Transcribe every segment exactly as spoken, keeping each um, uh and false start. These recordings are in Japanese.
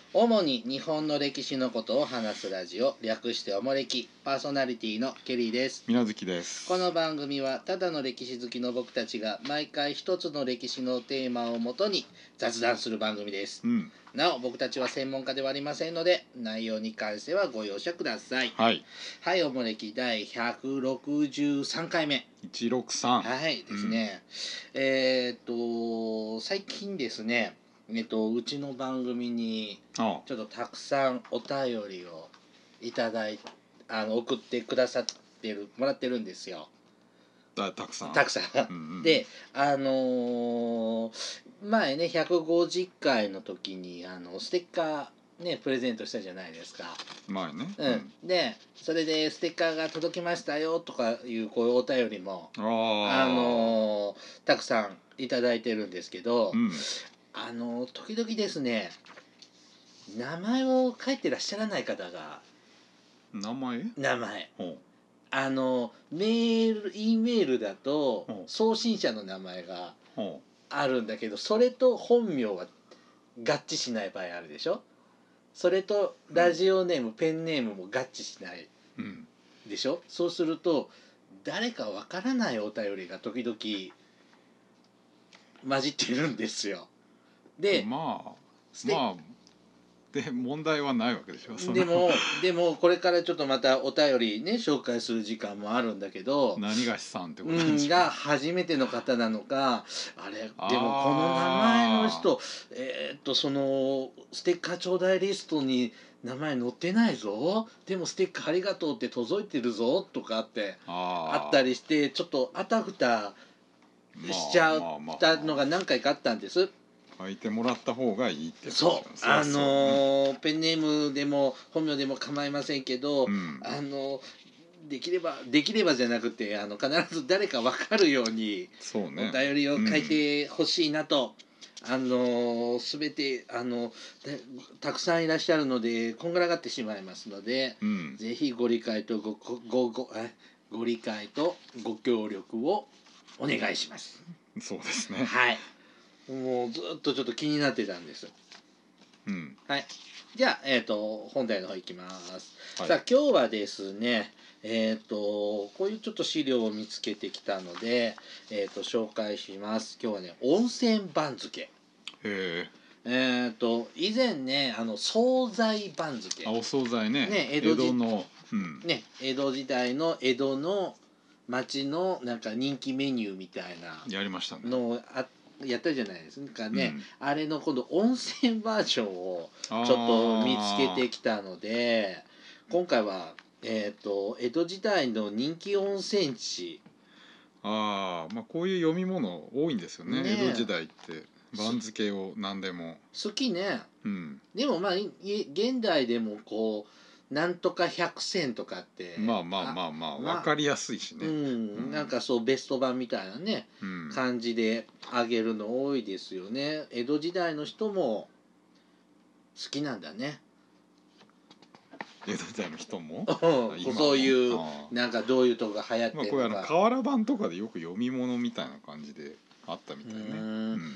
主に日本の歴史のことを話すラジオ、略しておもれき。パーソナリティのケリーです。 みなずきです。 この番組はただの歴史好きの僕たちが毎回一つの歴史のテーマをもとに雑談する番組です、 うん、 なお僕たちは専門家ではありませんので、内容に関してはご容赦ください。 はい、 はい、おもれき第ひゃくろくじゅうさんかいめ。 いちろくさん。 はいですね、うん、えー、っと最近ですね、えっと、うちの番組にちょっとたくさんお便りをいただいあの送ってくださってるもらってるんですよ。 たくさんたくさん、うんうん、であのー、前ねひゃくごじゅっかいの時にあのステッカーねプレゼントしたじゃないですか。 前ね、 うん、でそれでステッカーが届きましたよとかいうこういうお便りもあ、あのー、たくさんいただいてるんですけど、うん、あの時々ですね、名前を書いてらっしゃらない方が名前名前あのメール E メールだと送信者の名前があるんだけど、それと本名は合致しない場合あるでしょ。それとラジオネーム、うん、ペンネームも合致しないでしょ、うん、そうすると誰かわからないお便りが時々混じってるんですよ。でまあまあで問題はないわけでしょ。そでもでもこれからちょっとまたお便りね紹介する時間もあるんだけど、 何がしさんってことなんでしょう、 うん、が初めての方なのか、あれでもこの名前の人えー、っとそのステッカー頂戴リストに名前載ってないぞ、でもステッカーありがとうって届いてるぞとかってあったりして、ちょっとあたふたしちゃったのが何回かあったんです。 書いてもらった方がいいってそう、あのー、ペンネームでも本名でも構いませんけど、うん、あのできればできればじゃなくてあの必ず誰か分かるようにお便りを書いてほしいなと、うん、あの全てあのたくさんいらっしゃるのでこんがらがってしまいますので、うん、ぜひご理解とごごごご理解とご協力をお願いします。 そうですね。 はい。もうずっとちょっと気になってたんです。うん、はい。じゃあ、えっと、本題の方いきます。はい、さあ、今日はですね、えっと、こういうちょっと資料を見つけてきたので、えっと、紹介します。今日はね、温泉番付。へえ。えっと、以前ね、あの、惣菜番付。 あ、お惣菜ね。 ね、江戸, 江戸の、うん、ね、江戸時代の江戸の町のなんか人気メニューみたいなやりましたね。 のあやったじゃないですかね、うん、あれの今度温泉バージョンをちょっと見つけてきたので、今回は、えーと、江戸時代の人気温泉地。 ああ、まあこういう読み物多いんですよね、ね江戸時代って番付を何でも好きね、うん、でもまあ現代でもこうなんとか百選とかってまあまあまあまあ分かりやすいしね、 うんうん、なんかそうベスト版みたいなね、うん、感じであげるの多いですよね。江戸時代の人も好きなんだね。 江戸時代の人もそういうなんかどういうとこが流行ってるのか、まあ、これあの瓦版とかでよく読み物みたいな感じであったみたいね。うん、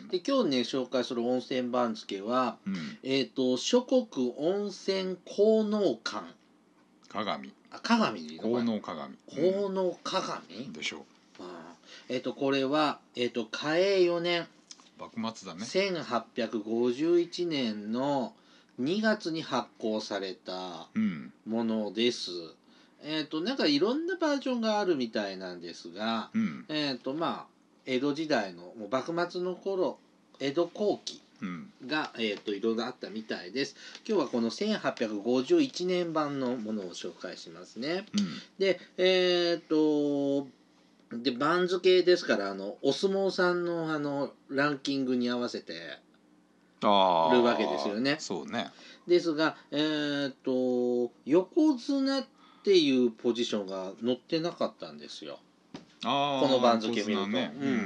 で今日ね紹介する温泉番付は、うん、えっ、ー、と諸国温泉効能館鏡あ鏡でいいのかな、 効能鏡効能鏡、 うん、でしょう。 あえっ、ー、とこれはえっ、ー、と嘉永よねん幕末だね。 せんはっぴゃくごじゅういちねんのにがつに発行されたものです。うん、えっ、ー、となんかいろんなバージョンがあるみたいなんですが、うん、えっ、とまあ江戸時代のもう幕末の頃江戸後期が、うん、えっ、といろいろあったみたいです。今日はこのせんはっぴゃくごじゅういちねん版のものを紹介しますね。うん、でえっ、とで番付ですからあのお相撲さんのあのランキングに合わせてるわけですよね。 そうね。 ですが、えー、と横綱っていうポジションが載ってなかったんですよ。 あこの番付見ると。 ね、うん、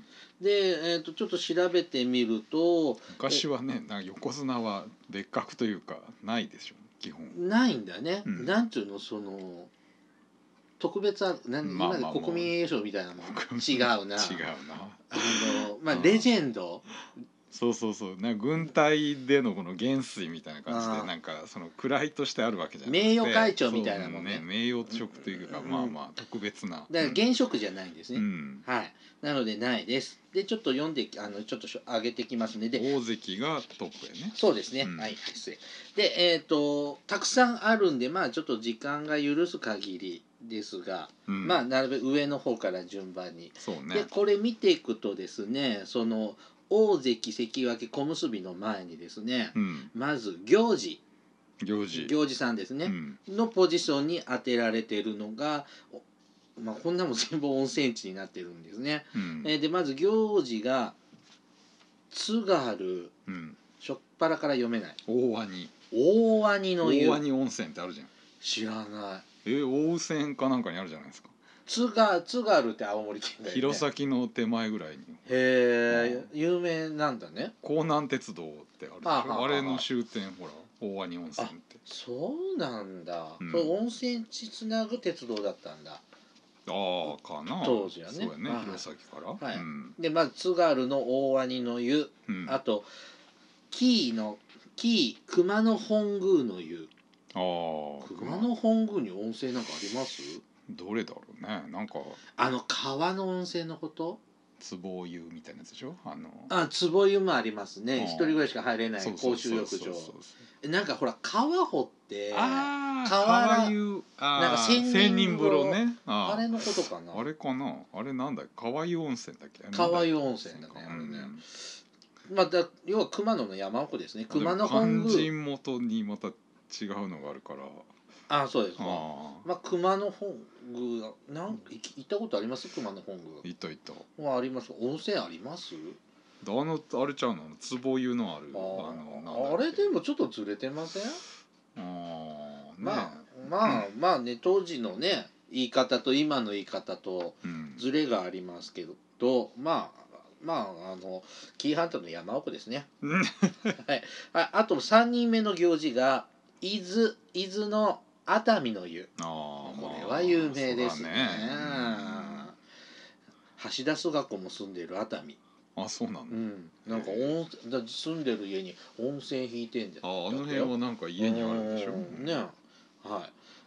で、えー、とちょっと調べてみると昔はねなんか横綱は別格というかないでしょ基本。 ないんだね。うん、なんていうのその特別は何、まあまあ、今で国民栄誉賞みたいなの違うな。違うな。あのまあレジェンドそうそうそう、なんか軍隊でのこの元帥みたいな感じで、なんかその位としてあるわけじゃなくて、 名誉会長みたいなもんね、 名誉職というか、うん、まあまあ特別な、 だから現職じゃないんですね、 うん、 はい、なのでないです。でちょっと読んであのちょっと上げてきますね。で大関がトップやね。 そうですね、うん、はい失礼でえっ、ー、とたくさんあるんで、まあちょっと時間が許す限りですが、うん、まあなるべく上の方から順番に、 そうね、 でこれ見ていくとですね、その大関関脇小結の前にですね、うん、まず行司行司行司さんですね、うん、のポジションに当てられているのが、まあ、こんなも全部温泉地になってるんですね、うん、えー、でまず行司が津軽、うん、しょっぱらから読めない、 大鰐大鰐の湯、 大鰐温泉ってあるじゃん。 知らない。 え大泉かなんかにあるじゃないですか。 津軽津軽って青森県だよね。 弘前の手前ぐらいに。 へえ、有名なんだね。 江南鉄道ってあるでしょ。はあはあはあ、あれの終点ほら大鰐温泉って。 そうなんだ、うん、それ温泉地つなぐ鉄道だったんだ。 ああかな当時はね。 そうやね、弘前から、 はい、うん、でまず津軽の大鰐の湯、うん、あと紀伊の紀伊熊野本宮の湯。ああ熊野本宮に温泉なんかあります？ どれだろうね。なんかあの川の温泉のこと？ 壺湯みたいなやつでしょ。あのあ壺湯もありますね。一人ぐらいしか入れない公衆浴場。なんかほら川掘ってあ川湯、 なんか千人風呂ね。 あれのことかな。 あれかな。あれなんだ川湯温泉だっけ。 川湯温泉だね、あれね。また要は熊野の山奥ですね。熊野本宮。 肝心元にまた違うのがあるから。 ああそうですか。まあ熊野本宮なん行ったことあります？熊野本宮。 行った行った。 はあります。温泉あります？ あのあれちゃうの壺湯のあるあ, あ, のあれでもちょっとずれてません？あ、ね、まあまあまあね当時のね言い方と今の言い方とずれがありますけど、うん、まあまああの紀伊半島の山奥ですね。はい、あ, あとさんにんめの行事が伊豆伊豆の熱海の湯。あこれは有名ですね。ね橋田壽賀子も住んでる熱海。 あそうなんだ、 うん、なんか温だ住んでる家に温泉引いてんじゃん。 ああの辺はなんか家にあるんでしょ。 ね、はい。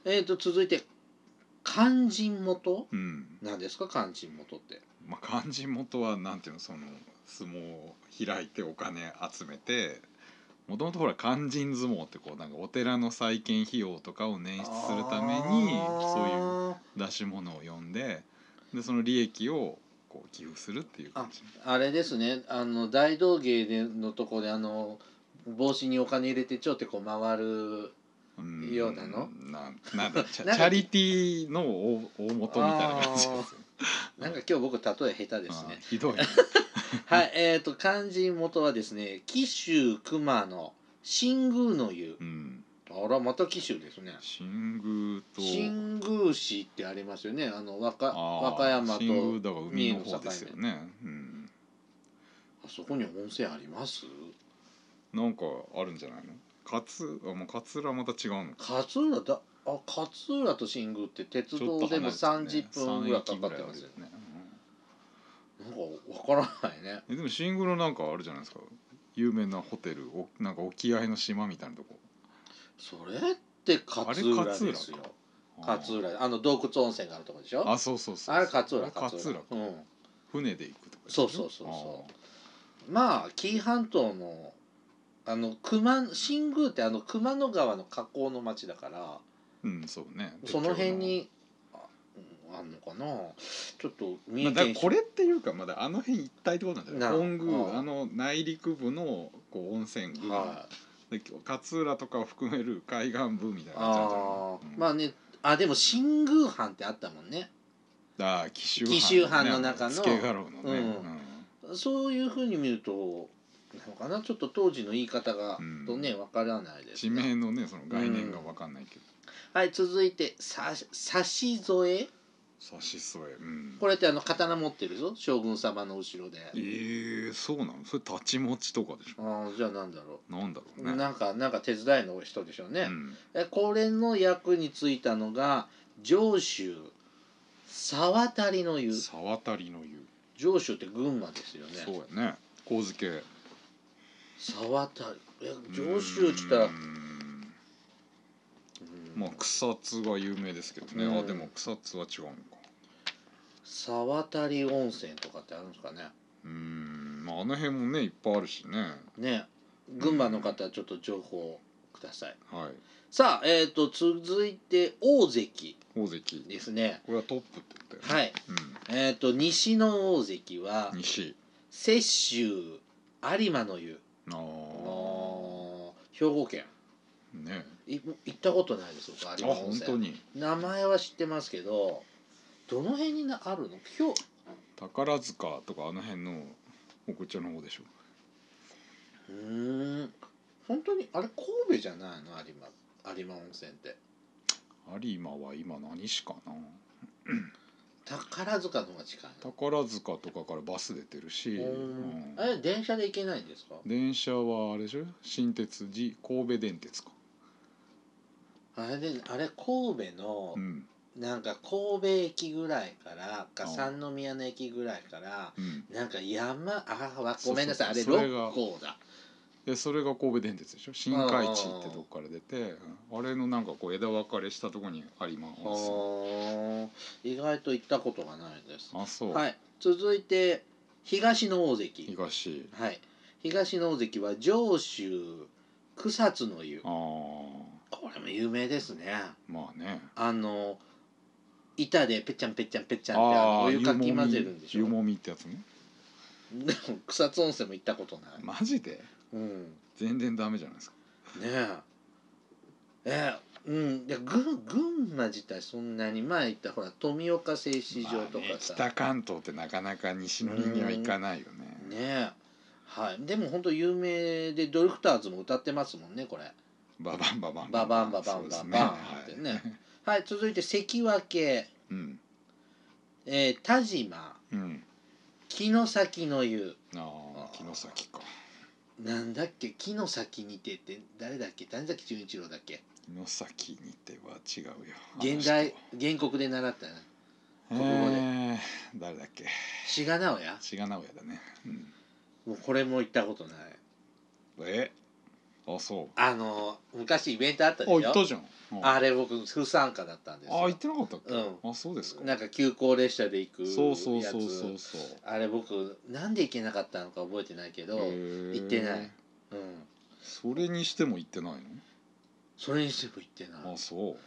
えっ、ー、と続いて勧進元、うん、なんですか勧進元って。 まあ勧進元はなんていうのその相撲を開いてお金集めて。もともとほら勧進相撲ってこうなんかお寺の再建費用とかを捻出するためにそういう出し物を呼んででその利益をこう寄付するっていう感じ。 あ, あれですねあの大道芸でのとこであの帽子にお金入れてちょってこう回るようなのななんだチャ, チャリティーの 大, 大元みたいな感じです。 なんか今日僕例え下手ですね。 ひどい、ね。 はいえっ、ー、と肝心元はですね紀州熊野新宮の湯、うん、あらまた紀州ですね。 新宮と新宮市ってありますよねあの和歌和歌山と新宮だから海の方ですよね、うん、 あそこに温泉あります？ なんかあるんじゃないの。勝あもう勝浦また違うの。 勝浦だあ勝浦と新宮って鉄道でもさんじゅっぷんぐらいかかってますよね。なんかわからないね。 えでも新宮のなんかあるじゃないですか有名なホテルおなんか沖合の島みたいなとこ。 それって勝浦ですよ。勝浦あの洞窟温泉があるとこでしょ。 あそうそうそうあれ勝浦勝浦うん、船で行くとかそうそうそうそうまあ紀伊半島のあの熊新宮ってあの熊野川の河口の町だからうんそうねその辺に あ, あんのかなちょっと三重県、まあ、これっていうかまだあの辺一帯ってことなんだよ。本宮あの内陸部のこう温泉群、はい、で勝浦とかを含める海岸部みたいな感じなんじゃないの。 あ、うん、まあねあでも新宮藩ってあったもんね。 あ紀州藩、 ね、紀州藩の中の助家老のね、 うんうん、そういうふうに見るとなのかなちょっと当時の言い方が、うん、とねわからないです地名のねその概念がわかんないけど、 うん、はい続いてさ差し添え差し添え、うん、 これってあの刀持ってるぞ将軍様の後ろで。 えー、そうなの。それ太刀持ちとかでしょ。 あじゃあなんだろうなんだろうね。 なんかなんか手伝いの人でしょうね、うん、えこれの役に就いたのが上州沢渡の湯。 沢渡の湯上州って群馬ですよね。 そうやね神漬け沢渡り、上州っつったら、 まあ草津が有名ですけどね、うん、あでも草津は違うのか。 沢渡温泉とかってあるんですかね。 うーん、まああの辺もねいっぱいあるしね。 ね、群馬の方ちょっと情報ください。 はい。 さあ、えっ、ー、と続いて大関。 大関ですね。 これはトップって言ったよね。 はい。うん、えっ、ー、と西の大関は西雪舟有馬の湯。ああ。兵庫県。ね。い行ったことないです僕有馬温泉。あ、本当に。名前は知ってますけど、どの辺になあるの？今日宝塚とかあの辺の奥茶の方でしょ。 うーん。本当にあれ神戸じゃないの有馬有馬温泉って。 有馬は今何市かな。 宝塚の方が近い。 宝塚とかからバス出てるし、うん、 あれ電車で行けないんですか？ 電車はあれでしょ、新鉄寺神戸電鉄か。 あれであれ神戸の、うん、なんか神戸駅ぐらいからか三宮の駅ぐらいから、うん、なんか山あごめんなさい、あれ六甲だ。 でそれが神戸電鉄でしょ。新海地ってとこから出て、あれのなんかこう枝分かれしたところに有馬温泉。意外と行ったことがないです。 あ、そう。 はい。続いて東の大関。 東。 はい。東の大関は上州草津の湯。ああ。これも有名ですね。 まあね。 あの板でぺっちゃんぺっちゃんぺっちゃんってあのお湯かき混ぜるんでしょ。 湯もみってやつね。 でも草津温泉も行ったことない。 マジで？うん。全然ダメじゃないですか。 ねえ。えー、うん。いや群群馬自体そんなに前行ったほら富岡製糸場とかさ、 まあね、北関東ってなかなか西の人には行かないよね。 ねえ。はい。でも本当有名でドリフターズも歌ってますもんねこれ。 ババンババンババンババンバンバンってね。はい。続いて関脇。うん。えー、田島。うん。城崎の湯。ああ、城崎か。 なんだっけ、城崎にてって誰だっけ、谷崎潤一郎だっけ。 城崎にては違うよ。 現代原告で習ったな。国語で。 えー、誰だっけ。 志賀直哉。 志賀直哉だね。うん。 もうこれも行ったことない。 え、あ、そう。 あの昔イベントあったでしょ。 あ、行ったじゃん。 あれ僕不参加だったんですよ。 あ、行ってなかったっけ。うん、あ、そうですか。 なんか急行列車で行くやつ。 そうそうそうそうそう。 あれ僕なんで行けなかったのか覚えてないけど行ってない。うん。 それにしても行ってないの？ それにしても行ってない。 あ、そう。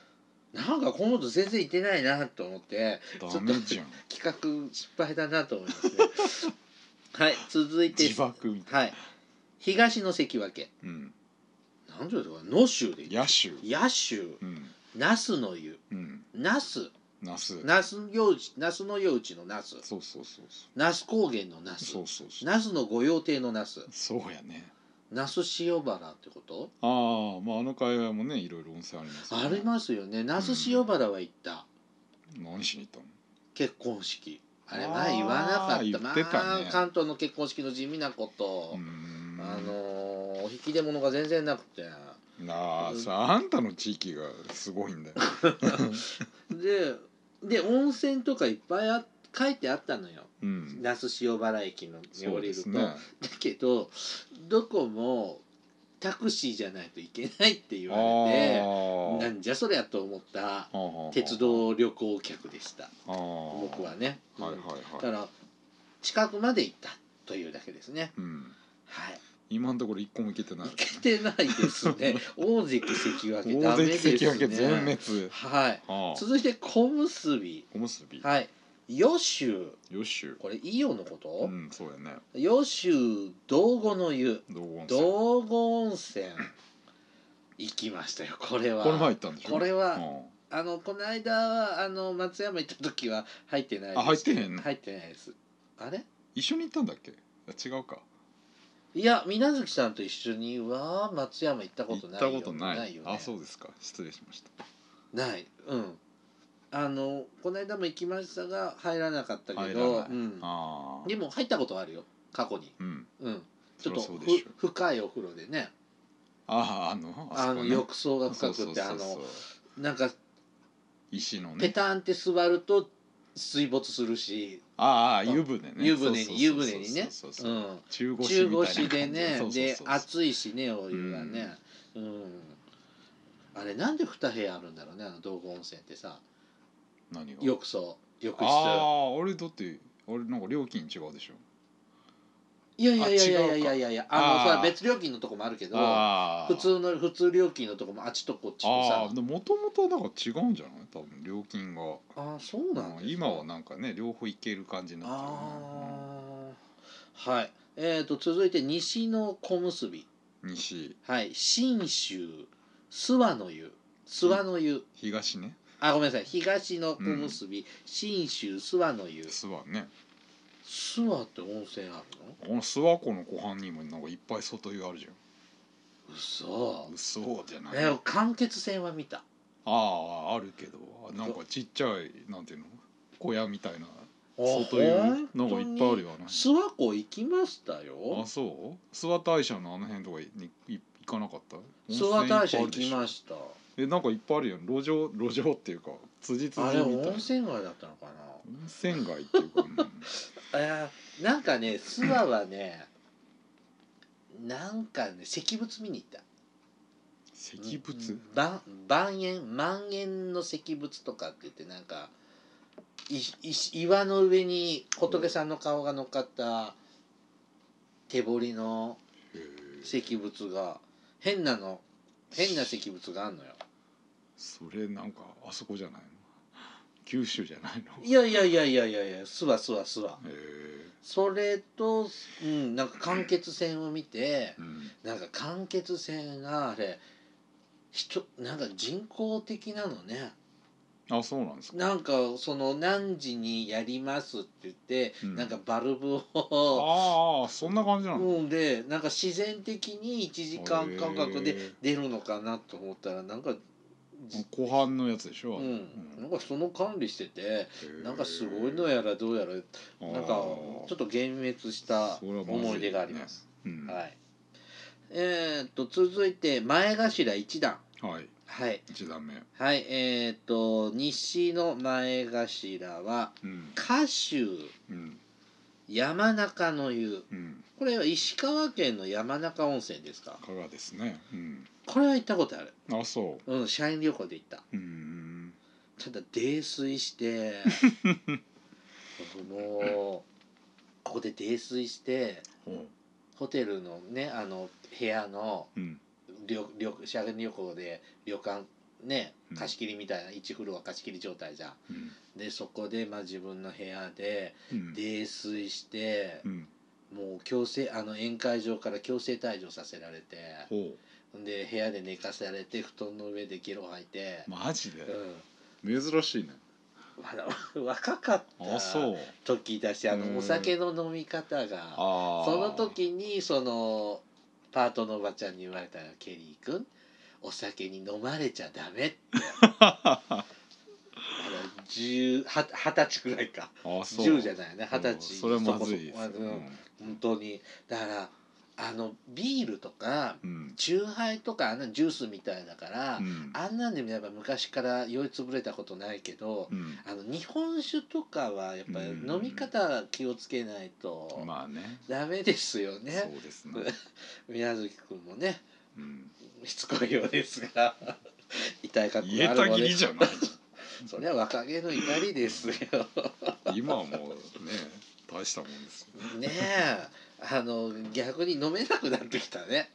なんか今度全然行ってないなと思ってダメじゃん。 企画失敗だなと思いますね。はい、続いて自爆みたいな。 はい。東の関脇。うん。なんていうのかな、野州で。 野州。 野州。うん。那須の湯。うん。那須。 那須。 那須夜市、那須の夜市の那須。 そうそうそうそう。 那須高原の那須。そうそうそう。那須の御用邸の那須。 そうやね。 那須塩原ってこと？ ああ、まああの海岸もねいろいろ温泉ありますよね。 ありますよね。那須塩原は行った。 うん、何しに行ったの？ 結婚式。あれ前言わなかった。言ってたね。まあ関東の結婚式の地味なこと。あのー、お引き出物が全然なくて。 なあ、さあんたの地域がすごいんだよ。 で、で温泉とかいっぱいあ書いてあったのよ。うん、那須塩原駅のに降りると、ね、だけどどこもタクシーじゃないといけないって言われて、なんじゃそりゃと思った鉄道旅行客でした僕はね、うん、はいはいはい、だから近くまで行ったというだけですね、うん、はい。 今のところ一個も行けてない。 行けてないですね。大関関脇ダメですね。大関関脇全滅。はい。はあ、続いて小結び。 小結び。 はい。与州。 与州。 これ伊予のこと？ うん、そうやね。 与州道後の湯。道後温泉。道後温泉。行きましたよ。これは。 これ前行ったんでしょ。 これは、うん、あのこの間はあの松山行った時は入ってないです。 あ、入ってへんの？ 入ってないです。あれ？ 一緒に行ったんだっけ？違うか。 いや、水月さんと一緒には松山行ったことないよ。 行ったことない。ないよね。あ、そうですか。失礼しました。 ない。うん。あのこの間も行きましたが入らなかったけど、うん、あでも入ったことあるよ過去に。うん。うん、ちょっとふ深いお風呂でね。 ああ、あのあの浴槽が深くて、あのなんか石のねペタンって座ると水没するし、 ああ湯船ね、 湯船に湯船にね、 中腰中腰でね、 そうそうそうで暑いしねお湯がね、うん、うん、あれなんでに部屋あるんだろうね、あの道後温泉ってさ。 何が浴槽浴室。 あああれだってあれなんか料金違うでしょ。 いやいやいやいやいやいやいやいや、あのそれは別料金のとこもあるけど、普通の普通料金のとこもあっちとこっちとさ。 ああ、もともとなんか違うんじゃない？多分料金が。 ああ、そうなんですか。 今はなんかね両方行ける感じになってるね。 ああ、はい。えっと続いて西の小結び。 西。 はい。信州諏訪の湯。諏訪の湯。 東ね。 あ、ごめんなさい。東の小結び、信州諏訪の湯。 諏訪ね。 諏訪って温泉あるの？ この諏訪湖の湖畔にもなんかいっぱい外湯あるじゃん。 嘘。 嘘じゃない。 え、間欠泉は見た。 ああ、あるけどなんかちっちゃいなんていうの小屋みたいな外湯なんかいっぱいあるよね。 諏訪湖行きましたよ。 あ、そう？諏訪大社のあの辺とかに行かなかった？ 諏訪大社行きました。 え、なんかいっぱいあるよ。路上路上っていうか辻辻みたいな。あれ温泉街だったのかな。 温泉街っていうか、 えー、なんかね諏訪はねなんかね石仏見に行った。 石仏？ 万万円万円の石仏とかって言ってなんかいい岩の上に仏さんの顔が乗っかった手彫りの石仏が変なの変な石仏があんのよ。 それなんかあそこじゃないの？九州じゃないの？ いやいやいやいやいやいや諏訪諏訪諏訪。それと、うん、なんか間欠泉を見て、うん、なんか間欠泉があれ人なんか人工的なのね。 あ、そうなんですか。 なんかその何時にやりますって言って、うん、なんかバルブをああそんな感じなの。 うんでなんか自然的にいちじかん間隔で出るのかなと思ったらなんか湖畔のやつでしょ。 うん、なんかその管理しててなんかすごいのやらどうやらなんかちょっと幻滅した思い出があります。ね、うん、はい。えー、っと続いて前頭一段。 はい。 はい。 一段目。 はい。えー、っと西の前頭は、うん、賀州、うん、山中の湯、うん、これは石川県の山中温泉ですか？ 香川ですね。うん、 これは行ったことある。 あ、そう。 うん、社員旅行で行った。うん。ただ泥酔してもうここで泥酔して、うん、ホテルのねあの部屋の、うん、旅旅社員旅行で旅館ね貸し切りみたいな、うん、いちフロア貸し切り状態じゃん、うん、でそこで、まあ、自分の部屋で泥酔して、うん、もう強制あの宴会場から強制退場させられて、うん、で部屋で寝かされて布団の上でゲロ吐いて。 マジで、うん、珍しいね。 まだ若かった時だしあのお酒の飲み方がその時にそのパートのおばちゃんに言われたら「ケリー君お酒に飲まれちゃダメ」ってまだじゅうは二十歳くらいかじゅうじゃないね二十歳それはまずいです、 うん、本当にだからあのビールとか、うん、チューハイとかあんなジュースみたいだから、うん、あんなんでもやっぱ昔から酔いつぶれたことないけど、うん、あの日本酒とかはやっぱり飲み方気をつけないとダメですよね。 そうですね宮崎君もね、うん、しつこいようですが痛い過去があるので言えたぎりじゃないそれは若気の至りですよ今はもうね大したもんですねえあの逆に飲めなくなってきたね。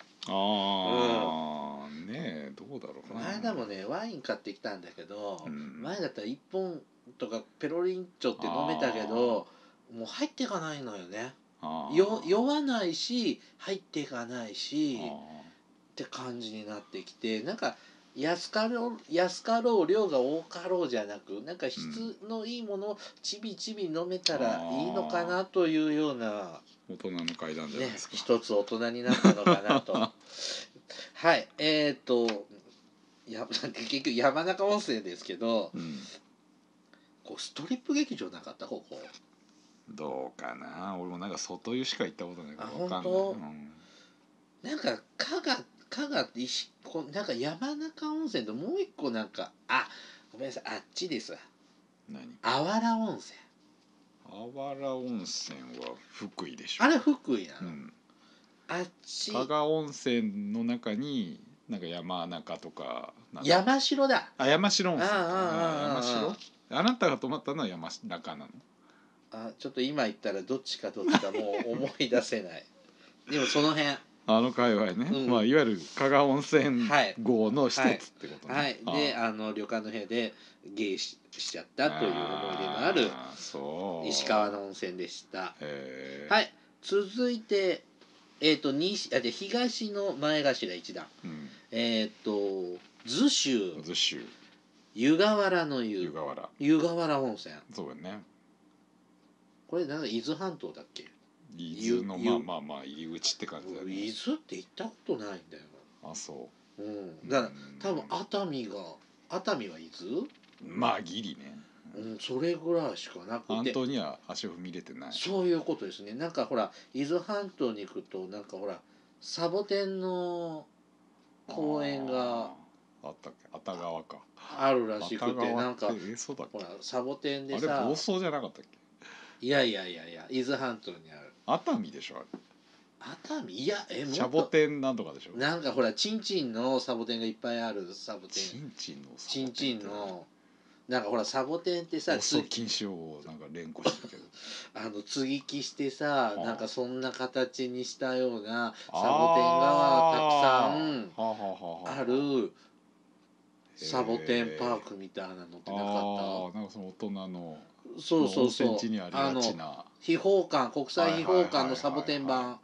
ああ、うん、ねえどうだろうな。 前だもねワイン買ってきたんだけど、うん、前だったらいっぽんとかペロリンチョって飲めたけどもう入っていかないのよね。よ酔わないし入っていかないしって感じになってきてなんか安かろう安かろう量が多かろうじゃなくなんか質のいいものをちびちび飲めたらいいのかなというような大人の階段じゃないですか、 ね、一つ大人になったのかなとはいえっ、ー、とや結局山中温泉ですけど、うん、こうストリップ劇場なかったここどうかな俺もなんか外湯しか行ったことないから分かんない。 うん、なんか加賀加賀って石こなんか山中温泉ともう一個なんかあごめんなさいあっちです何？ あわら温泉。 あわら温泉は福井でしょ。 あれ福井なの、 うん、 あっち加賀温泉の中になんか山中とかなんだ山城だ。 あ、山城温泉か。 ああああああ山城。あなたが泊まったのは山中なの？ あ、ちょっと今言ったらどっちかどっちかもう思い出せないでもその辺あの界隈ね、うん、まあいわゆる加賀温泉号の一つってことね。 はい、はいはい、であの旅館の部屋で芸ししちゃったという思い出のある石川の温泉でした。はい、続いてえっ、ー、と西あで東の前頭一段、うん、えっ、ー、と逗州逗州湯河原の湯湯河原湯河原温泉。 そうだね。 これなんか伊豆半島だっけ？ 伊豆のまあまあまあ入り口って感じだよね。 伊豆って行ったことないんだよ。 あ、そう。 うん。だから多分熱海が熱海は伊豆？ まあギリね。 うん、それぐらいしかなくて。 半島には足を踏み入れてない。 そういうことですね。なんかほら伊豆半島に行くとなんかほらサボテンの公園があったっけ？熱川か。 あるらしくて、なんかえそうだっけ？ ほらサボテンでさ。 あれ房総じゃなかったっけ？ いやいやいやいや、伊豆半島にある。 熱海でしょあれ。 熱海いやえもっとサボテンなんとかでしょ。 なんかほらチンチンのサボテンがいっぱいあるサボテン。 チンチンのサボテン。 チンチンのなんかほらサボテンってさ、 放送禁止をなんか連呼してるけどあの接ぎ木してさ、なんかそんな形にしたようなサボテンがたくさんあるサボテンパークみたいなのってなかった？あなんかその大人のそうそうそう、 温泉地にありがちな秘宝館、国際秘宝館のサボテン版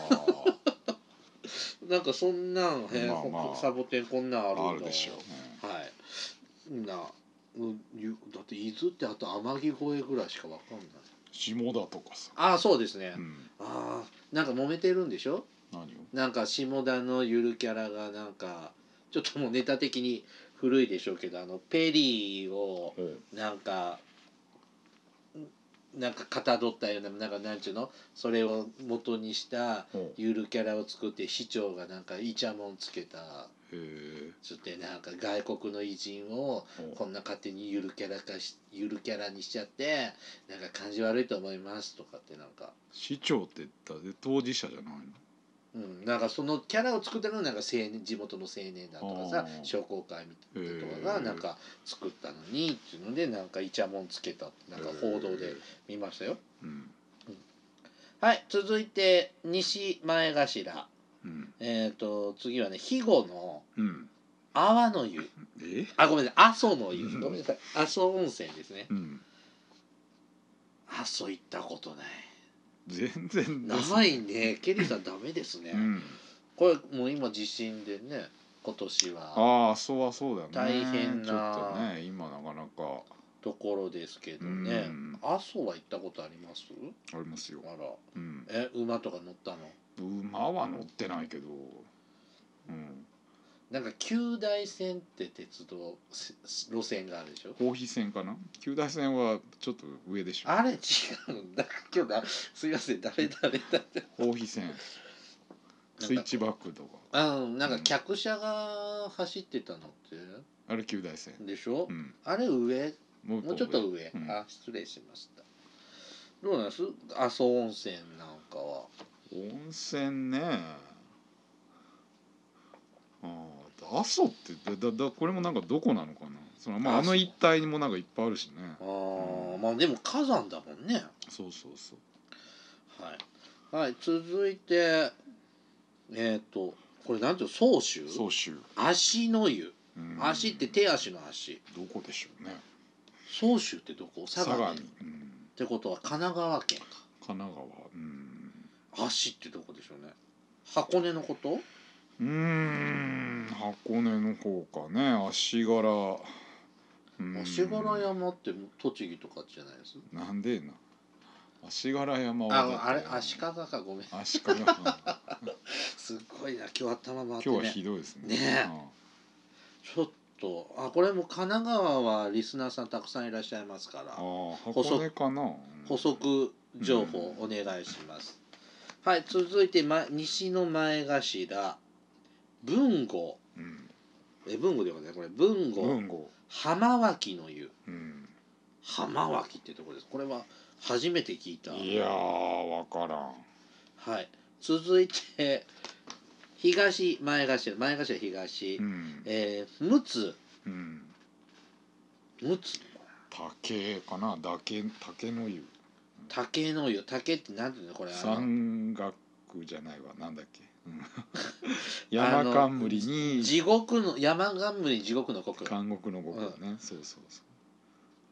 なんかそんなんへ、まあまあ、サボテンこんなんあるのあるでしょうね。 はいな、うん、だって伊豆ってあと天城越えぐらいしかわかんない。 下田とかさ。 ああそうですね、うん、ああなんか揉めてるんでしょ。 何を？ なんか下田のゆるキャラがなんかちょっともうネタ的に古いでしょうけど、あのペリーをなんか、なんかかたどったような、なんかなんちゅうの、それを元にしたゆるキャラを作って市長がなんかイチャモンつけたつってなんか外国の偉人をこんな勝手にゆるキャラ化しゆるキャラにしちゃってなんか感じ悪いと思いますとかってなんか市長って誰当事者じゃないの？ うん、なんかそのキャラを作ったのはなんか青年地元の青年団とかさ商工会みたいなとかがなんか作ったのにっていうのでなんかイチャモンつけたってなんか報道で見ましたよ。うんうん、はい続いて西前頭、うん、えっ、ー、と次はね肥後の阿波の湯、えあごめんなさい阿蘇の湯ごめんなさい阿蘇温泉ですね。阿蘇、うん、行ったことない。 全然ないね。ケリーさんダメですね、うん、これもう今地震でね今年はああそうはそうだね大変なちょっとね今なかなかところですけどね、うん、阿蘇は行ったことあります？ ありますよ。 あら、うん、え馬とか乗ったの？ 馬は乗ってないけど、 うん、なんか九大線って鉄道路線があるでしょ。 豊肥線かな。九大線はちょっと上でしょ。 あれ違うのだ今日だすいません誰誰誰豊肥線スイッチバックとかあなんか客車が走ってたのって、うん、 あれ九大線でしょ、うん、あれ上もう、もうちょっと上、うん、あ失礼しました。どうなんです阿蘇温泉なんかは。 温泉ねあ阿蘇ってだだこれもなんかどこなのかな。そのまああの一帯にもなんかいっぱいあるしね。 ああ、うん、まあでも火山だもんね。 そうそうそうはいはい続いてえっ、ー、とこれなんていうの総州総州足の湯、うん、足って手足の足どこでしょうね。 総州ってどこ？相模、 相模、うん、 ってことは神奈川県か。 神奈川、うん、 足ってどこでしょうね。箱根のこと？ うーん箱根の方かね。足柄足柄山って栃木とかじゃないです？ なんでな足柄山はああれ足利かごめん足利すごいな今日頭回ってね今日はひどいですね。 ねえ、うん、ちょっとあこれも神奈川はリスナーさんたくさんいらっしゃいますからあ箱根かな。 補足情報お願いします、うん、はい続いて、ま、西の前頭豊後、うんえ文具ではねこれ豊後浜脇の湯、うん、 浜脇ってところです。これは初めて聞いた。 いやー分からん。 はい。続いて東前頭前頭東、うん、えー、陸奥、うん、陸奥竹かな、竹竹の湯。 竹の湯、竹ってなんていうのこれ。 山岳じゃないわ、なんだっけ。山冠に地獄の山冠に地獄の国。 監獄の獄ね、うん、そうそうそう。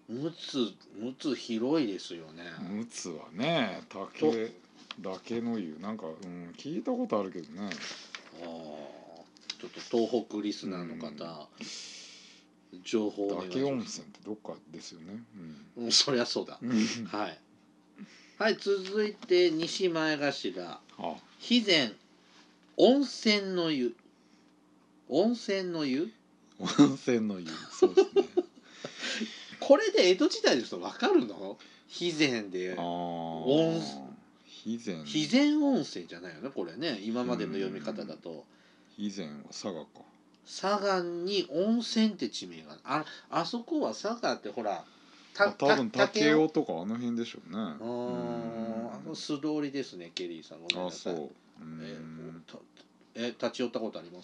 陸奥陸奥広いですよね。 陸奥はね、竹竹の湯なんか、うん、聞いたことあるけどね。 ああ、ちょっと東北リスナーの方、うん、情報をお願いします。 岳温泉ってどっかですよね。 うん、うん、そりゃそうだ。はい。はい、続いて西前頭、肥前温泉の湯。温泉の湯。 温泉の湯、そうですね。 これで江戸時代の人分かるの？肥前で温肥前肥前温泉じゃないよねこれね、今までの読み方だと。 肥前は佐賀か。 佐賀に温泉って地名がああそこは佐賀ってほらた多分武雄とかあの辺でしょうね。 ああ、素通りですね、ケリーさん。ごめんなさい。あ、そう。えー、え立ち寄ったことあります？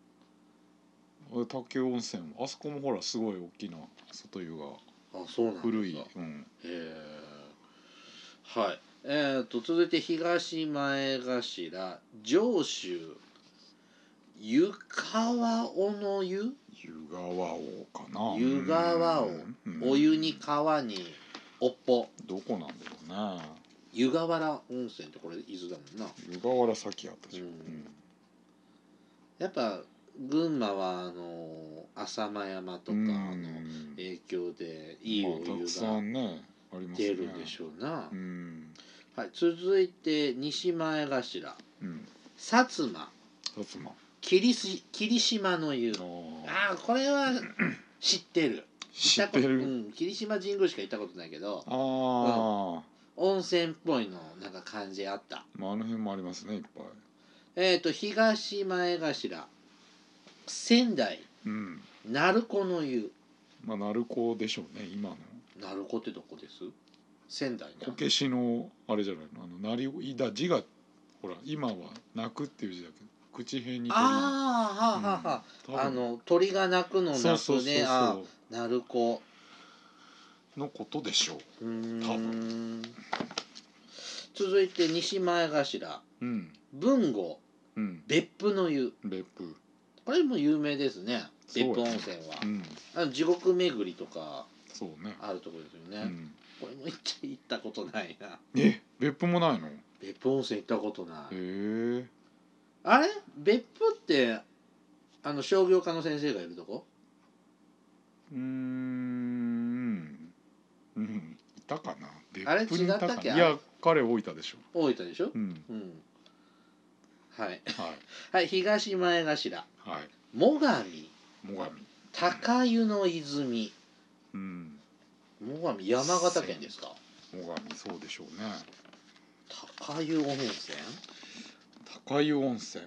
武雄温泉、あそこもほらすごい大きな外湯が。 あ、そうなんですか。 古い。うん、 へえ。はい。えー、と続いて東前頭、上州湯川尾の湯。 湯川尾かな。 湯川尾、お湯に川におっぽ。 どこなんだろうね。 湯河原温泉ってこれ伊豆だもんな。 湯河原先あったじゃん、うん、 やっぱ群馬はあの浅間山とかの影響でいいお湯が出るでしょうな。はい、続いて西前頭、うん、薩摩薩摩霧島の湯。ああ、これは知ってる。 知ってる、 うん、霧島神宮しか行ったことないけど、 ああ、 うん、温泉っぽいのなんか感じあった。 まあ、あの辺もありますね、いっぱい。 えっ、ー、と東前頭、仙台、うん、鳴子の湯。 まあ鳴子でしょうね、今の。 鳴子ってどこです？仙台ね。 こけしのあれじゃないの、あの鳴りだ字がほら今は鳴くっていう字だけど口辺に鳥。 ああ、はあはあはあ、あの鳥が鳴くの鳴くね、ああ、鳴子のことでしょう。うーん、多分。続いて西前頭、うん、豊後、うん、別府の湯。 別府、 これも有名ですね、別府温泉は。うん、あの地獄巡りとかあるところですよね。うん、これも行って行ったことないな。 え、別府もないの？ 別府温泉行ったことない。 へえ。 あれ別府ってあの商業科の先生がいるとこ？ うーん、うん、いたかな。 あれ違ったっけ？ いや、彼大分でしょ。 大分でしょ。うん、うん、はい、はいはい、東前頭、はい、最上、 最上、 高湯の泉。うん、最上、山形県ですか？ 最上、そうでしょうね。 高湯温泉、 高湯温泉、うん、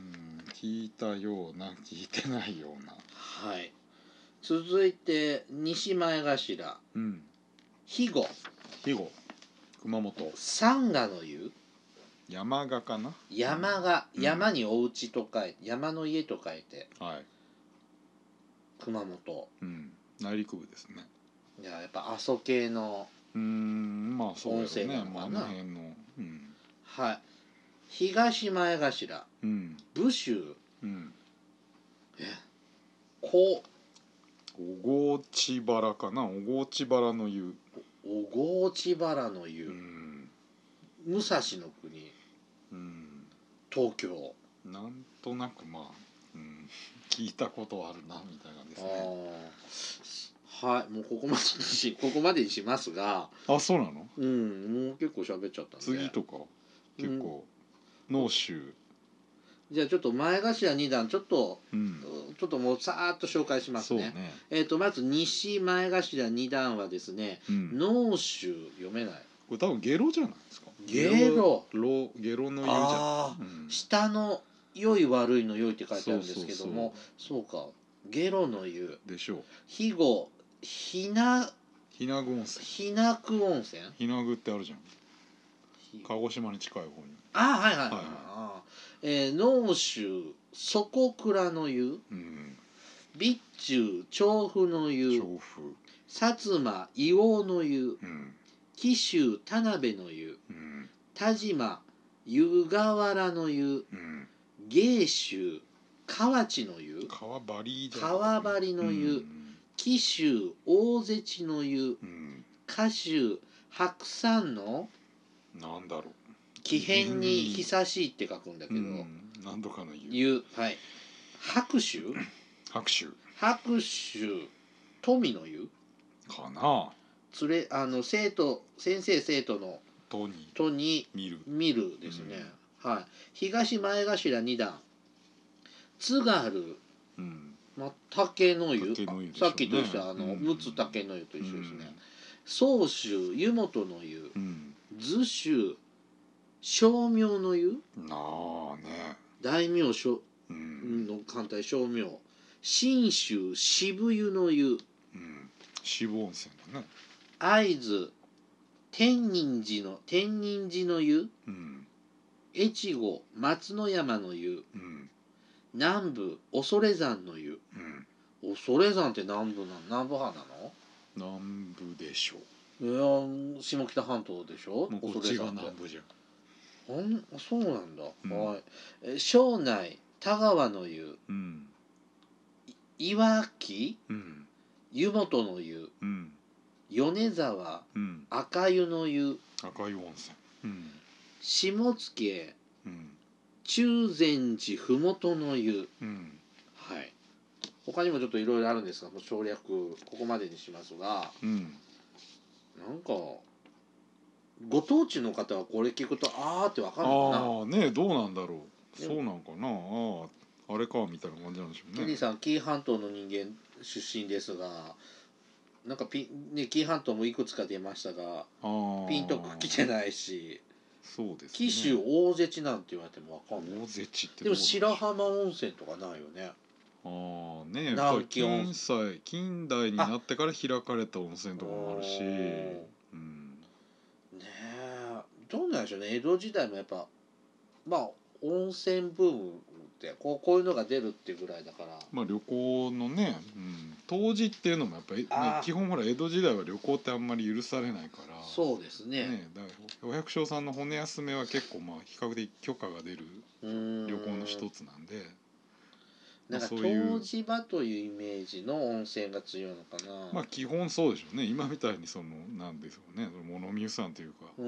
聞いたような聞いてないような。 はい。続いて西前頭、うん、肥後、 肥後、熊本、 山賀の湯。 山賀かな。 山賀、うん、山にお家と書いて、山の家と書いて、はい、熊本、うん、 内陸部ですね。 いや、やっぱ阿蘇系のうーん、まあそうですね、 まあ、 あの辺の、うん、 はい。東前頭、うん、武州、うん、えこ小河内原かな、小河内原の湯。 小河内原の湯、うん、武蔵の国、うん、東京。 なんとなくまあ、うん、聞いたことあるなみたいなですね。 はい、もうここまでにしここまでにしますが。 あ、そうなの？ うん、もう結構喋っちゃったんで。 次とか結構、うん、農州。 じゃあちょっと前頭に段ちょっと、うん、ちょっともうさーっと紹介しますね。ね、えっとまず西前頭に段はですね、うん、農州読めない。 これ多分ゲロじゃないですか。 ゲロ。 ロゲロの湯じゃん。 うん、下の良い悪いの良いって書いてあるんですけども、そうか、ゲロの湯でしょう。 肥後ひな日名具温泉。 日名具温泉。 日名具ってあるじゃん。鹿児島に近い方に。 あはいはいはい、はいはい、えー、農州底倉の湯、うん、備中調布の湯、調布薩摩硫黄の湯、うん、紀州田辺の湯、うん、田島湯河原の湯、うん、芸州河内の湯、川張じゃ川張の湯、うん、紀州大瀬地の湯、うん、賀州白山のなんだろう木偏に久しいって書くんだけど、うん、 何度かの湯、 湯、はい、白州白州白州富の湯かな。 つれあの生徒先生生徒のとにとに見る見るですね、うん、はい、東前頭二段津軽、うんまあ、竹の湯、竹の湯でしょうね、さっきと一緒あの、うん、陸奥竹の湯と一緒ですね、宗州湯本の湯、うん、図州称名の湯、 なあね、 大名所の艦隊称名、信州渋湯の湯、うん、 渋温泉だね、 会津天人寺の天人寺の湯、うん、越後松之山の湯、うん、南部恐山の湯、うん、恐山って南部なの、南部派なの？ 南部でしょう。いや下北半島でしょ。 もうこっちが南部じゃん。 あんそうなんだ、うん、はい。庄内田川の湯、うん、いわき、うん、湯本の湯、うん、米沢、うん、赤湯の湯、 赤湯温泉、うん、 下野、うん、中禅寺ふもとの湯、うん、はい。他にもちょっといろいろあるんですが、もう省略ここまでにしますが、うん、なんかご当地の方はこれ聞くとあーってわかるのかな。 ああね、どうなんだろう、そうなんかな、あああれかみたいな感じなんでしょうね。 ケリーさん紀伊半島の人間出身ですが、なんかピ、ね、紀伊半島もいくつか出ましたがピンときてないし、 そうですね、 紀州大瀬地なんて言われてもわかんない。 大瀬地ってでも白浜温泉とかないよね。 ああね、やっぱり近代近代になってから開かれた温泉とかもあるし、うん、 ねえどうなんでしょうね。江戸時代もやっぱまあ温泉ブームってこうこういうのが出るっていうぐらいだから、 まあ旅行のね、うん、当時っていうのもやっぱり、ね、基本ほら江戸時代は旅行ってあんまり許されないから、 そうですね、 ね、だからお百姓さんの骨休めは結構まあ比較的許可が出る旅行の一つなんで、 なんか湯治場というイメージの温泉が強いのかな。 まあ基本そうでしょうね。今みたいにそのなんでしょうね、物見湯さんというか、 うん、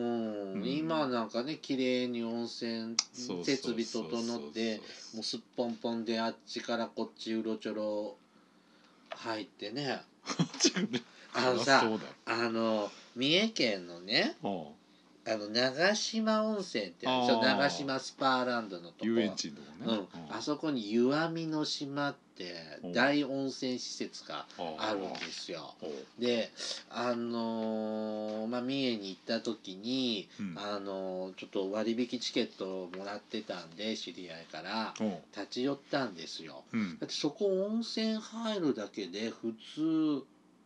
うん、今なんかね綺麗に温泉設備整ってもうすっぽんぽんであっちからこっちうろちょろ入ってねあのさあの三重県のね、あの長島温泉ってあるでしょ。長島スパーランドのとこ遊園地のとこね、 うん、あそこに湯あみの島って大温泉施設があるんですよ。であのー、まあ三重に行った時に、うん、あのー、ちょっと割引チケットをもらってたんで知り合いから立ち寄ったんですよ、うん、だってそこ温泉入るだけで普通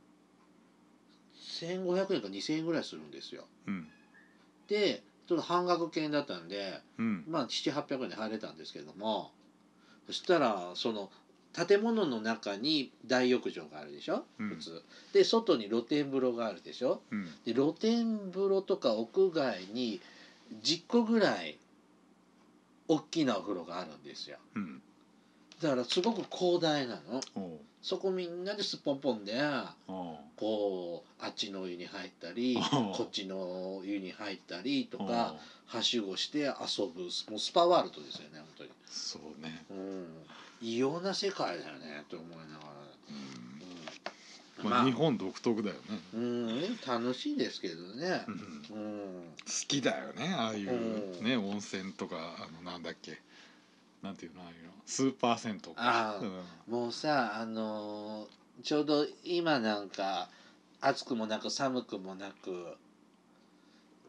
せんごひゃくえんかにせんえんぐらいするんですよ、うん、でちょっと半額券だったんで、うん、まあななひゃくはっぴゃくえんで入れたんですけども、そしたらその建物の中に大浴場があるでしょ、うん、普通で外に露天風呂があるでしょ、うん、で露天風呂とか屋外にじゅっこぐらい大きなお風呂があるんですよ、うん、だからすごく広大なの。そこみんなですっぽんぽんでこうあっちの湯に入ったりこっちの湯に入ったりとかはしごして遊ぶ、もうスパワールドですよね本当に。 そうね、 うん、異様な世界だよねと思いながら、 うんうん、まあ、まあ、日本独特だよね。 うん、楽しいですけどね、 うんうん、好きだよねああいう、うん、ね温泉とかあのなんだっけなんていうのああいうのスーパー銭湯か。 あ、うん、もうさあのー、ちょうど今なんか暑くもなく寒くもなく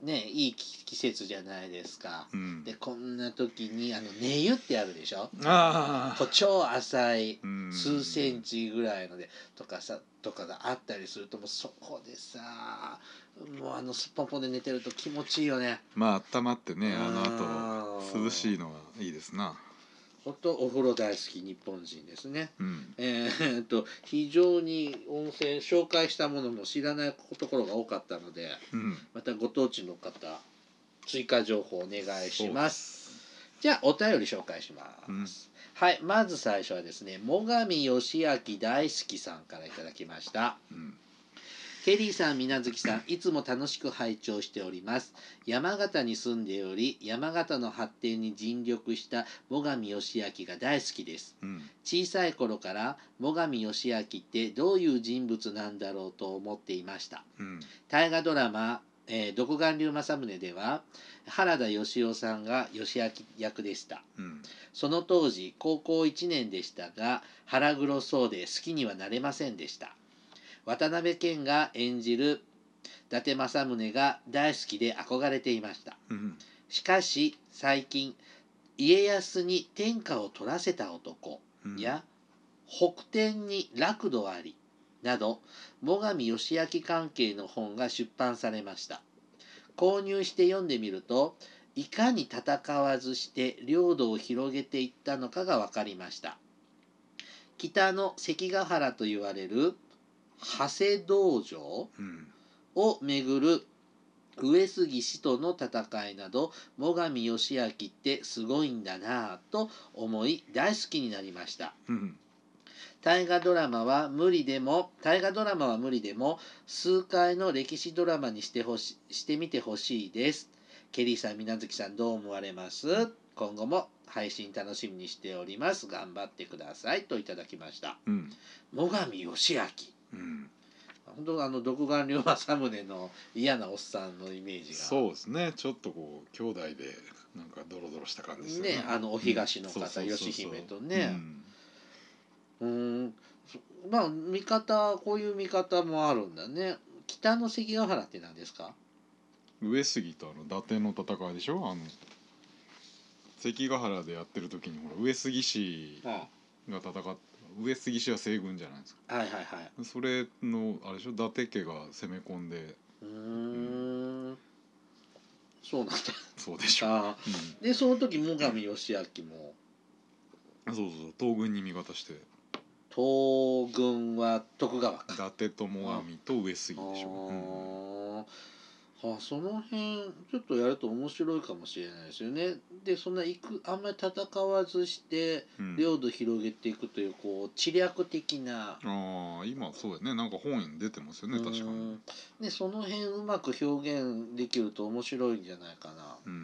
ねいい季節じゃないですか、 うん、 でこんな時にあの寝湯ってあるでしょ、 あこう超浅いうん数センチぐらいのでとかさとかがあったりするともうそこでさもうあのすっぽんぽんで寝てると気持ちいいよね。 まあ温まってねあのあ後涼しいのはいいですな。 ほんとお風呂大好き日本人ですね。 うん、 えー、っと非常に温泉紹介したものも知らないところが多かったので、 うん、 またご当地の方追加情報お願いします。 すじゃあお便り紹介します、 うん、 はい、まず最初はですね最上義明大好きさんからいただきました。 うん、 ケリーさん、みなずきさん、いつも楽しく拝聴しております。山形に住んでおり、山形の発展に尽力した最上義明が大好きです。 うん、 小さい頃から最上義明ってどういう人物なんだろうと思っていました。 うん、 大河ドラマ、えー、独眼竜政宗では原田義雄さんが義明役でした。 うん、 その当時高校いちねんでしたが腹黒そうで好きにはなれませんでした。渡辺謙が演じる伊達政宗が大好きで憧れていました。 うん、 しかし最近家康に天下を取らせた男や、うん、北天に楽土ありなど最上義明関係の本が出版されました。購入して読んでみるといかに戦わずして領土を広げていったのかが分かりました。北の関ヶ原と言われる長谷道場をめぐる上杉氏との戦いなど最上義明ってすごいんだなぁと思い大好きになりました。 うん、 大河ドラマは無理でも大河ドラマは無理でも数回の歴史ドラマにしてほししてみてほしいです。ケリーさん、みなずきさんどう思われます？今後も配信楽しみにしております。頑張ってくださいといただきました。 うん、 最上義明、 うん、 本当あの独眼竜政宗の嫌なおっさんのイメージがそうですね。ちょっとこう兄弟でなんかドロドロした感じですよね。 ね、あのお東の方、 うん、そうそうそうそう義姫とね、 うん、 うんまあ見方こういう見方もあるんだね。北の関ヶ原って何ですか？ 上杉とあの伊達の戦いでしょ。あの関ヶ原でやってる時にほら上杉氏が戦っ上杉氏は西軍じゃないですか。 はいはいはい。 それのあれでしょ、伊達家が攻め込んで。 うーん、うん、そうなんだ。 そうでしょ。 あ、うん、でその時最上義明もそうそう東軍に味方して。 東軍は徳川か。 伊達と最上と上杉でしょ。 あ、うん、あ、その辺ちょっとやると面白いかもしれないですよね。でそんな行くあんまり戦わずして領土広げていくという、こう知略的な、 うん、ああ今そうやね、なんか本に出てますよね確かに。 でその辺うまく表現できると面白いんじゃないかな、うん、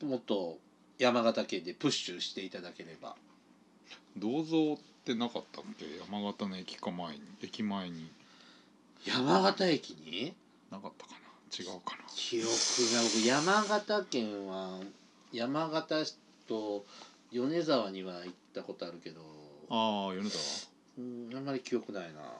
もっと山形県でプッシュしていただければ。 銅像ってなかったっけ、山形の駅か前に駅前に。 山形駅になかったかな、違うかな。 記憶が僕山形県は山形市と米沢には行ったことあるけど、 ああ米沢、 うん、あんまり記憶ないな。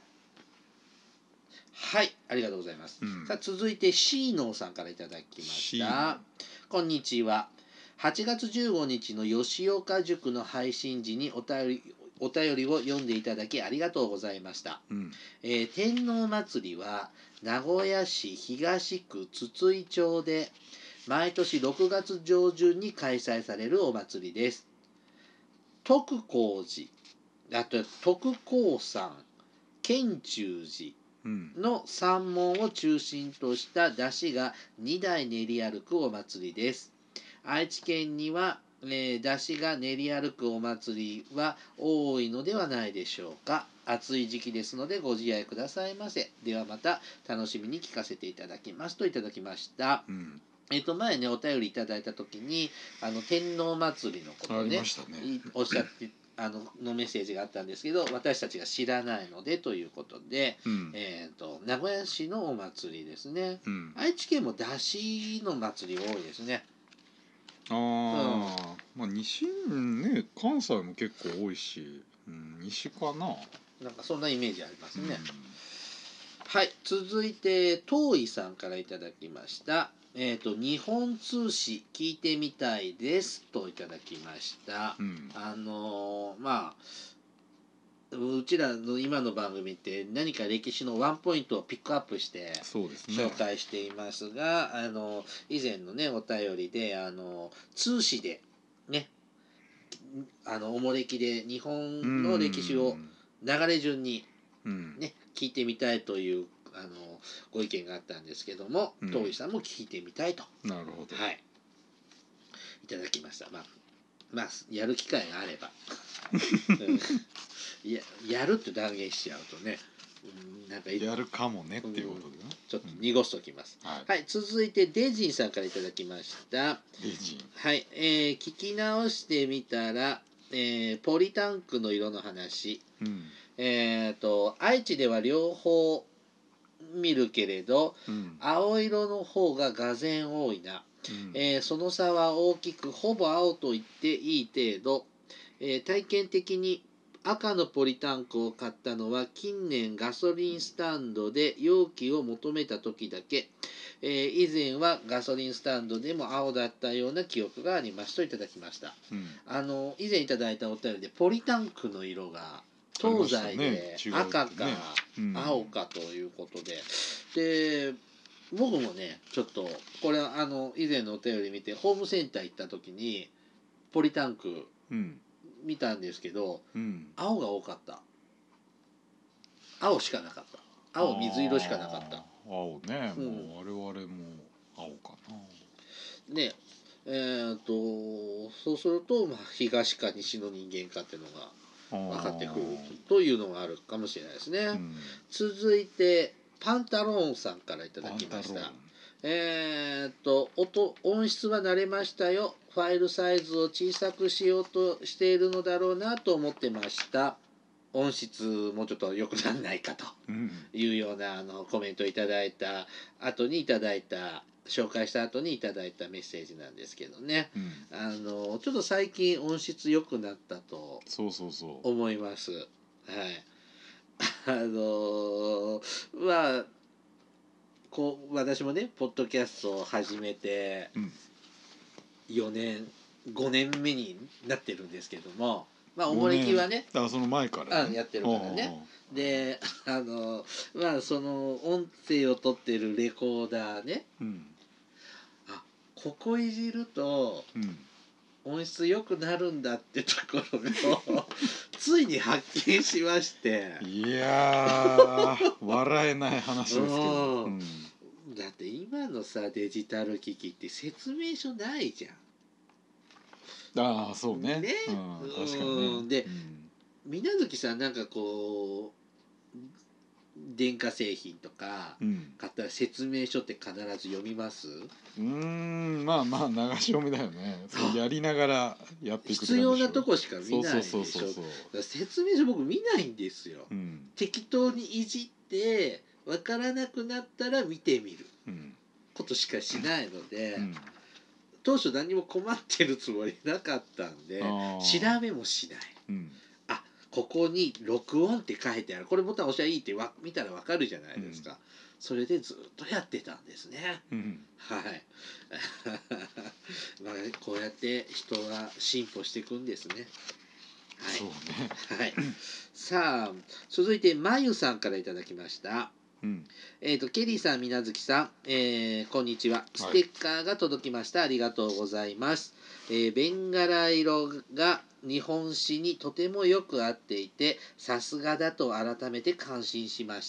はい、ありがとうございます、うん、さあ続いてシーノーさんからいただきました。こんにちは。はちがつじゅうごにちの吉岡塾の配信時にお便りお便りを読んでいただきありがとうございました、うん、えー、天皇祭りは名古屋市東区筒井町で毎年ろくがつ上旬に開催されるお祭りです。徳光寺、あと徳光山、建中寺の山門を中心とした山車がにだい練り歩くお祭りです。愛知県には、えー、山車が練り歩くお祭りは多いのではないでしょうか。暑い時期ですのでご自愛くださいませ。ではまた楽しみに聞かせていただきますといただきました、うん、えっと前ねお便りいただいた時にあの天皇祭りのことをね、ねおっしゃってあののメッセージがあったんですけど、私たちが知らないのでということで、うん、えー、と名古屋市のお祭りですね、うん、愛知県も山車の祭り多いですね。 あ、うん、まあ西ね関西も結構多いし、うん、西かな、 なんかそんなイメージありますね、うん、はい続いて東井さんからいただきました。 えーと、日本通史聞いてみたいですといただきました。 うん、 あのー、まあうちらの今の番組って何か歴史のワンポイントをピックアップして紹介していますが、すね、あの以前のねお便りであの通史でねあのおもれきで日本の歴史を流れ順にね、うん、聞いてみたいというあのご意見があったんですけども、うん、東井さんも聞いてみたいと、 なるほど、 はい、いただきました。まあ、まあ、やる機会があれば、うん、や, やるって断言しちゃうとね、 うん、なんかやるかもねっていうことでね、 うん、ちょっと濁しておきます、うん、はい、はい、続いてデジンさんからいただきました。 デジン、 はい、えー、聞き直してみたら、えー、ポリタンクの色の話、うん、えーと愛知では両方見るけれど、うん、青色の方ががぜん多いな、うん、えー、その差は大きくほぼ青と言っていい程度、えー、体験的に赤のポリタンクを買ったのは近年ガソリンスタンドで容器を求めた時だけ、えー、以前はガソリンスタンドでも青だったような記憶がありますといただきました、うん、あの以前いただいたお便りでポリタンクの色が東西で赤か青かということで、で僕もねちょっとこれあの以前のお便り見てホームセンター行った時にポリタンク見たんですけど、うん、青が多かった。青しかなかった。青水色しかなかった。 青ね、うん、もう我々も青かな。 ねえー、っとそうすると、まあ、東か西の人間かっていうのが分かってくるというのがあるかもしれないですね、うん、続いてパンタローンさんからいただきました。えー、っと音音質は慣れましたよ。ファイルサイズを小さくしようとしているのだろうなと思ってました。音質もうちょっと良くならないかというようなあのコメントをいただいた後にいただいた紹介した後にいただいたメッセージなんですけどね、うん、あのちょっと最近音質良くなったと思います。はい、あのまあこう私もねポッドキャストを始めてよねんごねんめになってるんですけども、まあおもれきはねだからその前からねやってるからね。であのまあその音声を取ってるレコーダーね、うん、あここいじると音質良くなるんだってところをついに発見しまして、 いや笑えない話ですけど、うん、 だって今のさデジタル機器って説明書ないじゃん。 ああそうね。ね、うん、確かにね。 で、うん、水無月さんなんかこう電化製品とか買ったら説明書って必ず読みます？ うーんまあまあ流し読みだよね。そうやりながらやっていく必要なとこしか見ないでしょ。説明書僕見ないんですよ、うん、適当にいじって分からなくなったら見てみることしかしないので、うん、当初何も困ってるつもりなかったんで調べもしない、うん、あここに録音って書いてあるこれボタン押しゃいいってわ見たら分かるじゃないですか、うん、それでずっとやってたんですね、うん、はいまあこうやって人は進歩していくんですね。はい、そうね、はい、さあ続いてまゆさんからいただきました。うん、えーとケリーさん、みなずきさん、えー、こんにちは。ステッカーが届きました、はい、ありがとうございます。えー、ベンガラ色が日本史にとてもよく合っていてさすがだと改めて感心しました。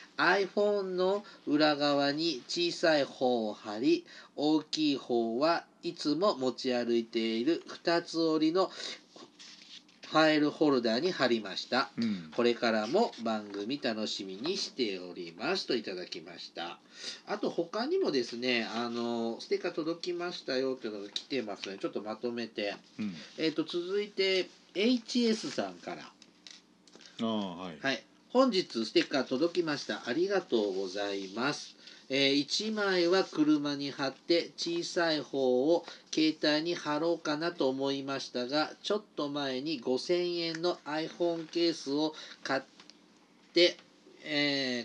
iPhone の裏側に小さい方を貼り大きい方はいつも持ち歩いているふたつ折りのファイルホルダーに貼りました、うん、これからも番組楽しみにしておりますといただきました。あと他にもですねあのステッカー届きましたよっていうのが来てますのでちょっとまとめて、うん、えーと続いて エイチエス さんからあ、はい、 はい、本日ステッカー届きましたありがとうございます。えー、いちまいは車に貼って小さい方を携帯に貼ろうかなと思いましたがちょっと前にごせんえんの iPhone ケースを買って、えー、買っ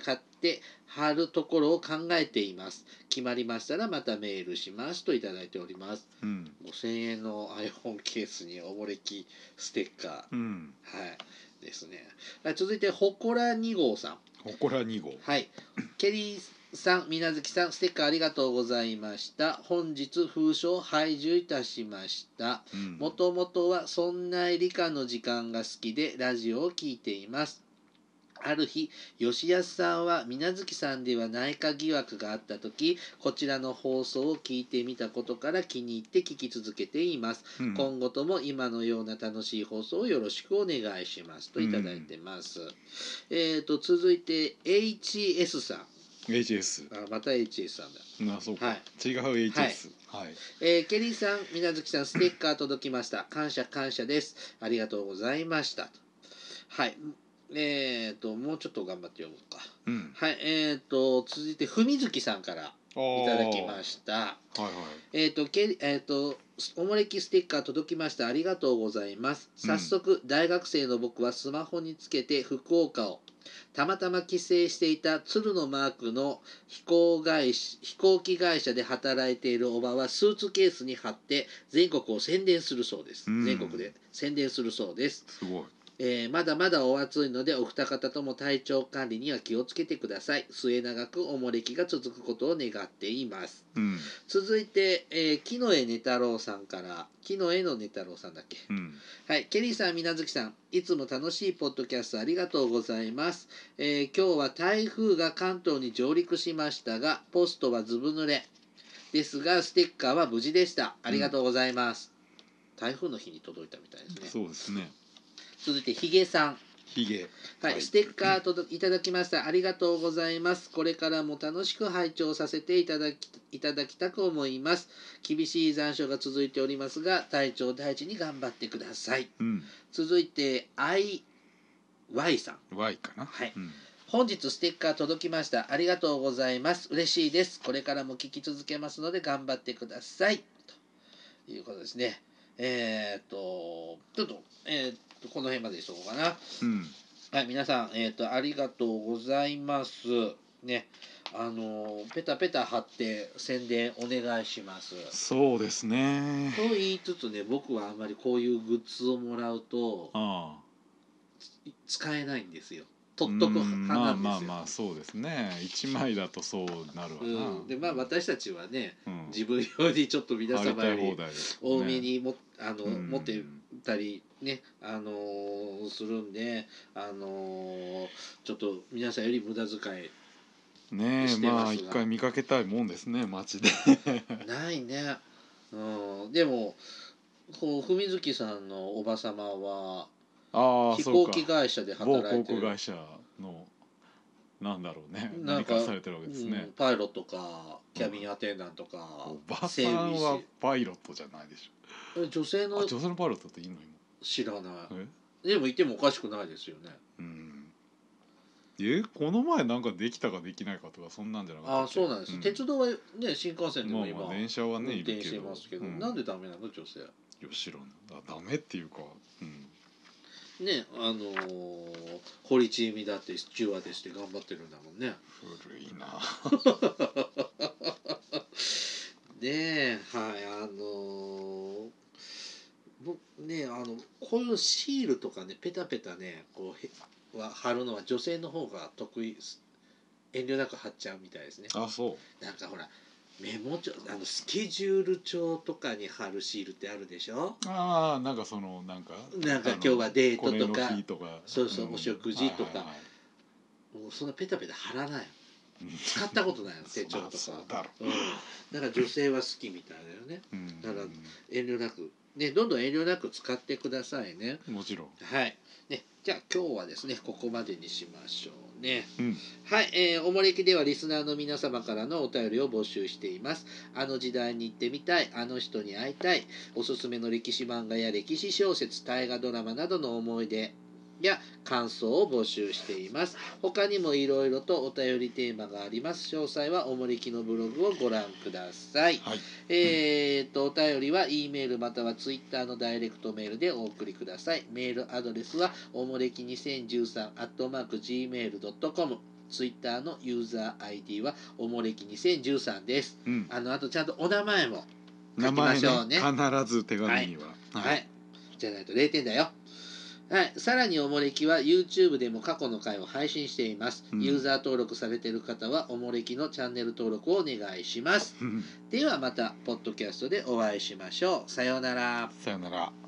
って貼るところを考えています。決まりましたらまたメールしますといただいております。うん、ごせんえんの iPhone ケースにおもれきステッカー、うん、はいですね。続いてほこらに号さん。 ほこらに号、 はい、ケリーさん、みなずきさん、ステッカーありがとうございました。本日封書を拝受いたしました。もともとはそんな理科の時間が好きでラジオを聞いています。ある日、吉安さんは水無月さんではないか疑惑があったとき、こちらの放送を聞いてみたことから気に入って聞き続けています。うん、今後とも今のような楽しい放送をよろしくお願いしますといただいてます。うん、えーと、続いて エイチエス さん。 エイチエス、 あ、また エイチエス さんだ。 あ、そうか、はい、違う エイチエス、はいはい、 えー、ケリーさん、水無月さん、ステッカー届きました。感謝感謝です。ありがとうございました。はい。えーと、もうちょっと頑張って読むか。うん、はい。えーと、続いて、ふみずきさんからいただきました。はいはい。えーと、けえーと、おもれきステッカー届きました。ありがとうございます。早速、うん、大学生の僕はスマホにつけて福岡を、たまたま帰省していた鶴のマークの飛行会社飛行機会社で働いているおばはスーツケースに貼って全国を宣伝するそうです。うん、全国で宣伝するそうです。 すごい。 えー、まだまだお暑いのでお二方とも体調管理には気をつけてください。末永くおもれきが続くことを願っています。うん、続いて、えー、木の絵ね太郎さんから木の絵のね太郎さんだっけ、うん、はい、ケリーさん、みなずきさん、いつも楽しいポッドキャストありがとうございます。えー、今日は台風が関東に上陸しましたがポストはずぶ濡れですがステッカーは無事でした。ありがとうございます。うん、台風の日に届いたみたいですね。 そうですね。 続いてひげさん。 ひげ、 はい、ステッカーといただきました。ありがとうございます。これからも楽しく拝聴させていただきいただきたく思います。厳しい残暑が続いておりますが体調大事に頑張ってください。うん、続いて アイワイ さん。 Y かな。 はい、うん、本日ステッカー届きました。ありがとうございます。嬉しいです。これからも聞き続けますので頑張ってくださいということですね。えー、っとちょっとえー、っとこの辺までにしとこうかな。うん、はい、皆さん、えー、とありがとうございますね。あのペタペタ貼って宣伝お願いします。 そうですね。 と言いつつね、僕はあんまりこういうグッズをもらうとあ使えないんですよ。取っとく派なんですよ。 まあまあまあそうですね。いちまいだとそうなるわな。 うん、でまあ私たちはね、うん、自分用にちょっと皆様より多めにも、あの、うん、持ってたりね、あのー、するんで、あのー、ちょっと皆さんより無駄遣いねえ、まあ一回見かけたいもんですね、街でないね。うん、でもこう文月さんのおばさまはあ飛行機会社で働いてる。 某航空会社のなんだろうね、何かされてるわけですね、 うん、パイロットかキャビンアテンダントか、 うん、おばさんはパイロットじゃないでしょ。女性の女性のパイロットっていいの今。 知らない。でもいてもおかしくないですよね。うん。 えこの前なんかできたかできないかとかそんなんじゃなかったっけ。 あ、そうなんです、うん、鉄道はね新幹線でも今、 まあ、まあ電車はね運転してますけど、うん、なんでダメなの女性。いや知らん。あダメっていうか、うんね、あのー、堀ちえみだってスチュワーデスで頑張ってるんだもんね。 古いなで、はい、あのー、ね、あのこういうシールとかねペタペタねこうは貼るのは女性の方が得意、遠慮なく貼っちゃうみたいですね。 あ、そう。 なんかほらメモ帳、あのスケジュール帳とかに貼るシールってあるでしょ。 ああ、なんかそのなんかなんか今日はデートとか、 とかそうそう、うん、お食事とか、はいはいはい、もうそんなペタペタ貼らない。使ったことないの手帳とか。そうだろう、うん、だから女性は好きみたいだよね。うん、だから遠慮なくね、どんどん遠慮なく使ってくださいね。 もちろん。 はい。ね、じゃあ今日はですねここまでにしましょうね。うん、はい、えー、おもれきではリスナーの皆様からのお便りを募集しています。あの時代に行ってみたい、あの人に会いたい、おすすめの歴史漫画や歴史小説、大河ドラマなどの思い出や感想を募集しています。他にもいろいろとお便りテーマがあります。詳細はおもれきのブログをご覧ください。はい、えーとお便りは E メールまたは Twitter のダイレクトメールでお送りください。メールアドレスはおもれきにせんじゅうさんアットマークジーメールドットコム、 ツイッターのユーザー アイディー はおもれきにせんじゅうさんです、 うん、 あのあとちゃんとお名前も書きましょうね。 名前ね、必ず手紙には、はいはいはい、じゃないとれいてんだよ。はい、さらにおもれきは YouTube でも過去の回を配信しています、うん、ユーザー登録されている方はおもれきのチャンネル登録をお願いしますではまたポッドキャストでお会いしましょう。さようなら。 さようなら。